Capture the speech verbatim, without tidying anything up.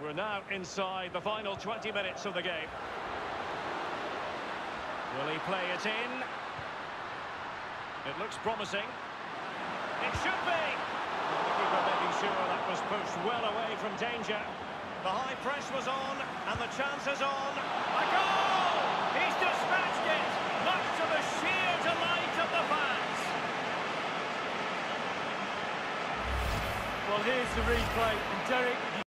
We're now inside the final twenty minutes of the game. Will he play it in? It looks promising. It should be! The keeper making sure that was pushed well away from danger. The high press was on, and the chance is on. A goal! He's dispatched it, much to the sheer delight of the fans. Well, here's the replay, and Derek...